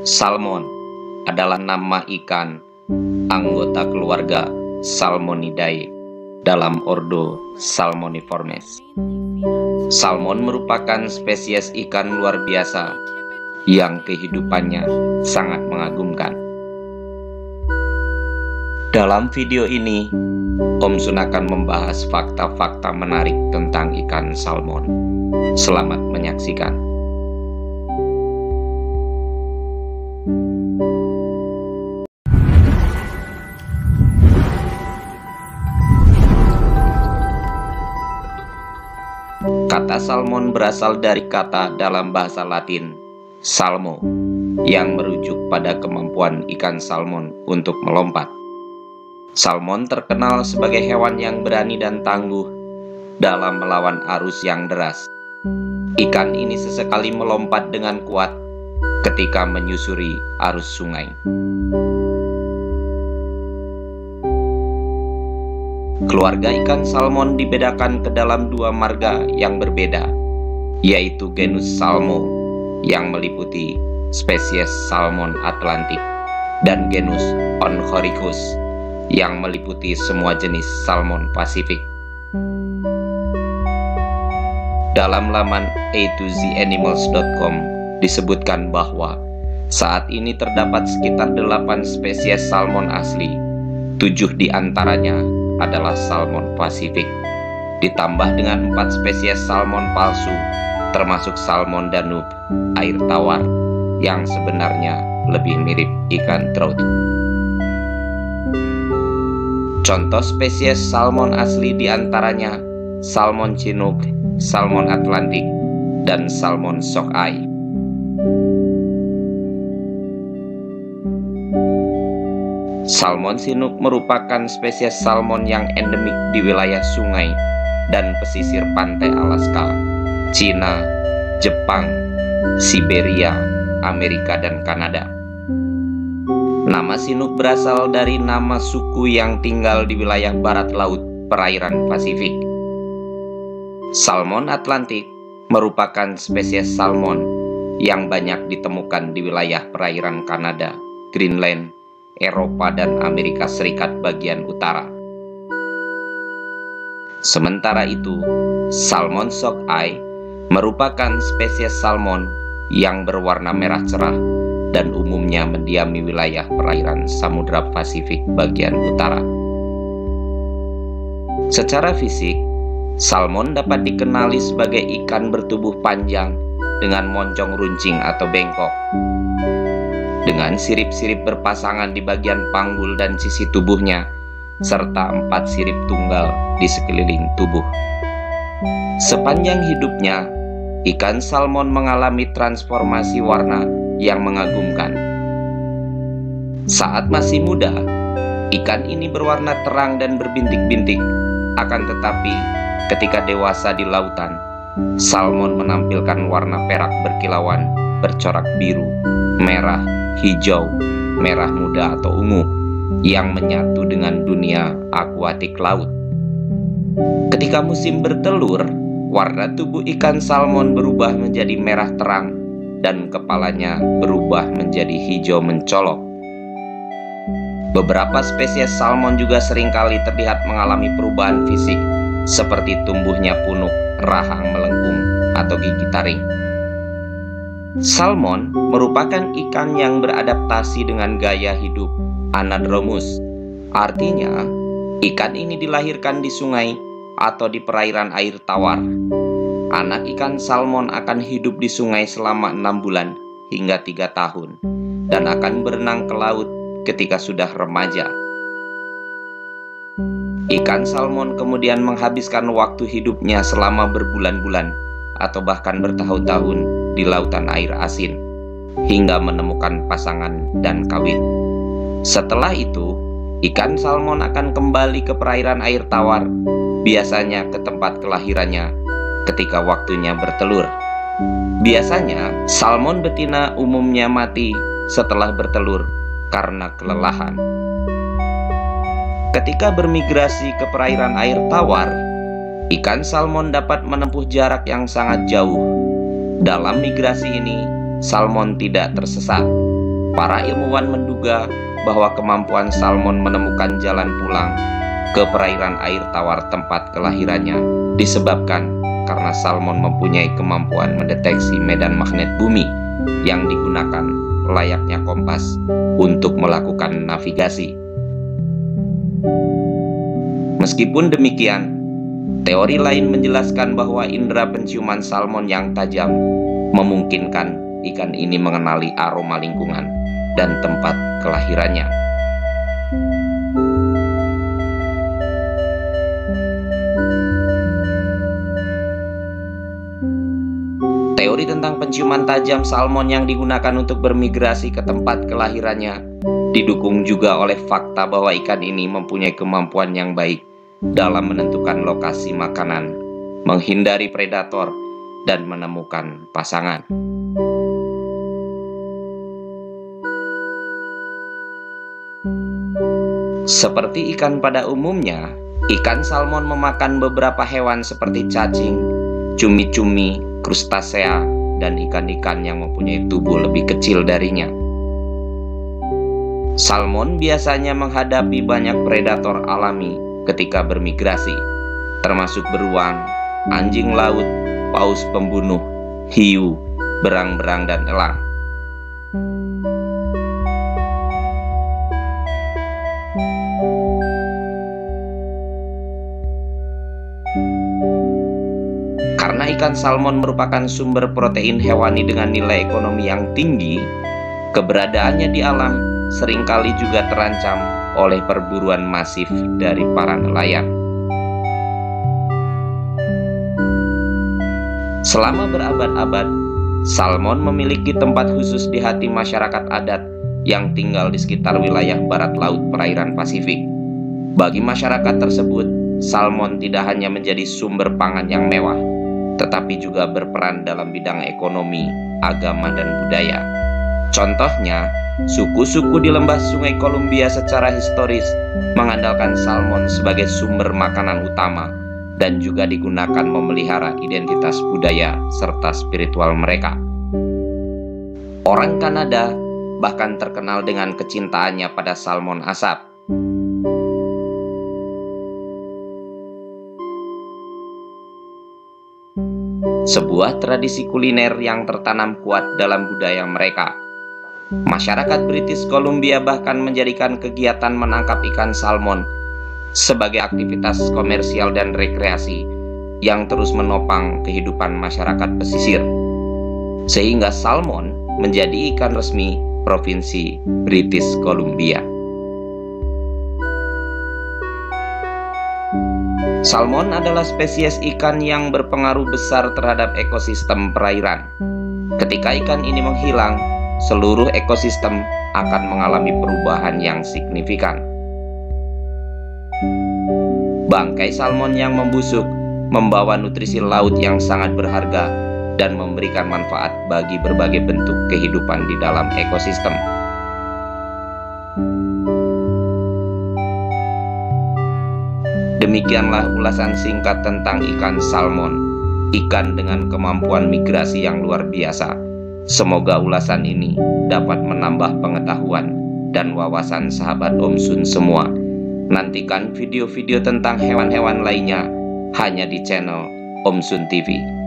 Salmon adalah nama ikan anggota keluarga Salmonidae dalam ordo Salmoniformes. Salmon merupakan spesies ikan luar biasa yang kehidupannya sangat mengagumkan. Dalam video ini, Om Sun akan membahas fakta-fakta menarik tentang ikan salmon. Selamat menyaksikan. Kata salmon berasal dari kata dalam bahasa Latin salmo, yang merujuk pada kemampuan ikan salmon untuk melompat. Salmon terkenal sebagai hewan yang berani dan tangguh dalam melawan arus yang deras. Ikan ini sesekali melompat dengan kuat ketika menyusuri arus sungai. Keluarga ikan salmon dibedakan ke dalam dua marga yang berbeda, yaitu genus Salmo yang meliputi spesies Salmon Atlantik dan genus Oncorhynchus yang meliputi semua jenis Salmon Pasifik. Dalam laman a2zanimals.com disebutkan bahwa saat ini terdapat sekitar 8 spesies salmon asli. 7 diantaranya adalah Salmon Pasifik, ditambah dengan 4 spesies salmon palsu, termasuk Salmon Danube, air tawar, yang sebenarnya lebih mirip ikan trout. Contoh spesies salmon asli diantaranya Salmon Chinook, Salmon Atlantik, dan Salmon Sockeye. Salmon Chinook merupakan spesies salmon yang endemik di wilayah sungai dan pesisir pantai Alaska, Cina, Jepang, Siberia, Amerika, dan Kanada. Nama Chinook berasal dari nama suku yang tinggal di wilayah barat laut perairan Pasifik. Salmon Atlantik merupakan spesies salmon yang banyak ditemukan di wilayah perairan Kanada, Greenland, Eropa, dan Amerika Serikat bagian utara. Sementara itu, Salmon Sockeye merupakan spesies salmon yang berwarna merah cerah dan umumnya mendiami wilayah perairan Samudra Pasifik bagian utara. Secara fisik, salmon dapat dikenali sebagai ikan bertubuh panjang dengan moncong runcing atau bengkok, dengan sirip-sirip berpasangan di bagian panggul dan sisi tubuhnya, serta 4 sirip tunggal di sekeliling tubuh. Sepanjang hidupnya, ikan salmon mengalami transformasi warna yang mengagumkan. Saat masih muda, ikan ini berwarna terang dan berbintik-bintik. Akan tetapi, ketika dewasa di lautan, salmon menampilkan warna perak berkilauan, bercorak biru, merah, hijau, merah muda atau ungu yang menyatu dengan dunia akuatik laut. Ketika musim bertelur, warna tubuh ikan salmon berubah menjadi merah terang dan kepalanya berubah menjadi hijau mencolok. Beberapa spesies salmon juga seringkali terlihat mengalami perubahan fisik seperti tumbuhnya punuk, rahang melengkung, atau gigi taring. Salmon merupakan ikan yang beradaptasi dengan gaya hidup anadromus. Artinya, ikan ini dilahirkan di sungai atau di perairan air tawar. Anak ikan salmon akan hidup di sungai selama 6 bulan hingga 3 tahun dan akan berenang ke laut ketika sudah remaja. Ikan salmon kemudian menghabiskan waktu hidupnya selama berbulan-bulan atau bahkan bertahun-tahun di lautan air asin hingga menemukan pasangan dan kawin. Setelah itu, ikan salmon akan kembali ke perairan air tawar, biasanya ke tempat kelahirannya ketika waktunya bertelur. Biasanya, salmon betina umumnya mati setelah bertelur karena kelelahan. Ketika bermigrasi ke perairan air tawar, ikan salmon dapat menempuh jarak yang sangat jauh. Dalam migrasi ini, salmon tidak tersesat Para ilmuwan menduga bahwa kemampuan salmon menemukan jalan pulang ke perairan air tawar tempat kelahirannya disebabkan karena salmon mempunyai kemampuan mendeteksi medan magnet bumi yang digunakan layaknya kompas untuk melakukan navigasi. Meskipun demikian, teori lain menjelaskan bahwa indera penciuman salmon yang tajam memungkinkan ikan ini mengenali aroma lingkungan dan tempat kelahirannya. Teori tentang penciuman tajam salmon yang digunakan untuk bermigrasi ke tempat kelahirannya didukung juga oleh fakta bahwa ikan ini mempunyai kemampuan yang baik dalam menentukan lokasi makanan, menghindari predator, dan menemukan pasangan. Seperti ikan pada umumnya, ikan salmon memakan beberapa hewan seperti cacing, cumi-cumi, krustasea, dan ikan-ikan yang mempunyai tubuh lebih kecil darinya. Salmon biasanya menghadapi banyak predator alami ketika bermigrasi, termasuk beruang, anjing laut, paus pembunuh, hiu, berang-berang, dan elang. Karena ikan salmon merupakan sumber protein hewani dengan nilai ekonomi yang tinggi, keberadaannya di alam seringkali juga terancam oleh perburuan masif dari para nelayan. Selama berabad-abad, salmon memiliki tempat khusus di hati masyarakat adat yang tinggal di sekitar wilayah barat laut perairan Pasifik. Bagi masyarakat tersebut, salmon tidak hanya menjadi sumber pangan yang mewah, tetapi juga berperan dalam bidang ekonomi, agama, dan budaya. Contohnya, suku-suku di lembah Sungai Columbia secara historis mengandalkan salmon sebagai sumber makanan utama dan juga digunakan memelihara identitas budaya serta spiritual mereka. Orang Kanada bahkan terkenal dengan kecintaannya pada salmon asap. Sebuah tradisi kuliner yang tertanam kuat dalam budaya mereka. Masyarakat British Columbia bahkan menjadikan kegiatan menangkap ikan salmon sebagai aktivitas komersial dan rekreasi yang terus menopang kehidupan masyarakat pesisir, sehingga salmon menjadi ikan resmi Provinsi British Columbia. Salmon adalah spesies ikan yang berpengaruh besar terhadap ekosistem perairan. Ketika ikan ini menghilang, seluruh ekosistem akan mengalami perubahan yang signifikan. Bangkai salmon yang membusuk membawa nutrisi laut yang sangat berharga dan memberikan manfaat bagi berbagai bentuk kehidupan di dalam ekosistem. Demikianlah ulasan singkat tentang ikan salmon, ikan dengan kemampuan migrasi yang luar biasa. Semoga ulasan ini dapat menambah pengetahuan dan wawasan sahabat Om Sun semua. Nantikan video-video tentang hewan-hewan lainnya hanya di channel Om Sun TV.